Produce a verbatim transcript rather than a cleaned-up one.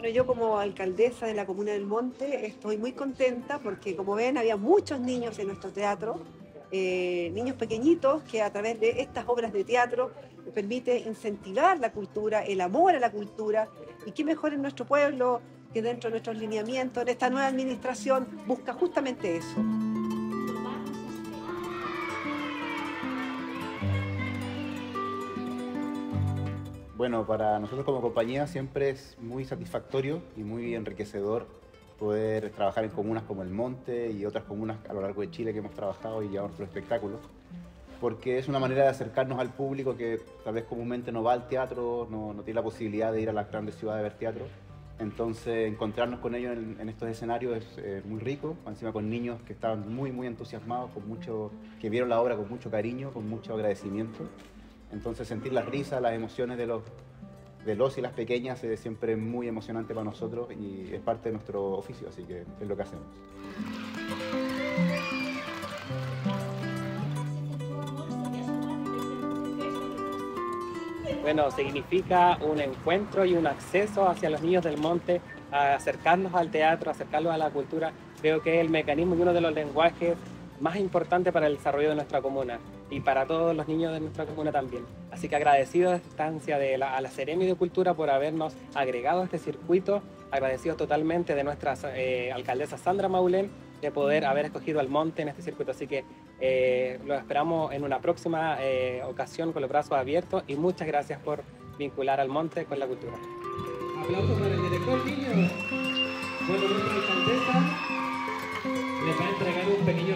yo como alcaldesa de la Comuna del Monte estoy muy contenta porque, como ven, había muchos niños en nuestro teatro, eh, niños pequeñitos que a través de estas obras de teatro permite incentivar la cultura, el amor a la cultura, y qué mejor en nuestro pueblo que dentro de nuestros lineamientos, en esta nueva administración busca justamente eso. Bueno, para nosotros como compañía siempre es muy satisfactorio y muy enriquecedor poder trabajar en comunas como El Monte y otras comunas a lo largo de Chile que hemos trabajado y llevamos nuestros espectáculos, porque es una manera de acercarnos al público que tal vez comúnmente no va al teatro, no, no tiene la posibilidad de ir a las grandes ciudades a ver teatro. Entonces, encontrarnos con ellos en, en estos escenarios es eh, muy rico, encima con niños que estaban muy, muy entusiasmados, con mucho, que vieron la obra con mucho cariño, con mucho agradecimiento. Entonces, sentir las risas, las emociones de los, de los y las pequeñas es siempre muy emocionante para nosotros y es parte de nuestro oficio, así que es lo que hacemos. Bueno, significa un encuentro y un acceso hacia los niños del monte, a acercarnos al teatro, acercarlos a la cultura. Creo que es el mecanismo y uno de los lenguajes más importantes para el desarrollo de nuestra comuna y para todos los niños de nuestra comuna también. Así que agradecido de esta instancia de la, a la Seremi de Cultura por habernos agregado a este circuito, agradecido totalmente de nuestra eh, alcaldesa Sandra Maulén de poder haber escogido al monte en este circuito. Así que eh, lo esperamos en una próxima eh, ocasión con los brazos abiertos y muchas gracias por vincular al monte con la cultura. Aplausos para el director, niños. Bueno, nuestra alcaldesa les va a entregar un pequeño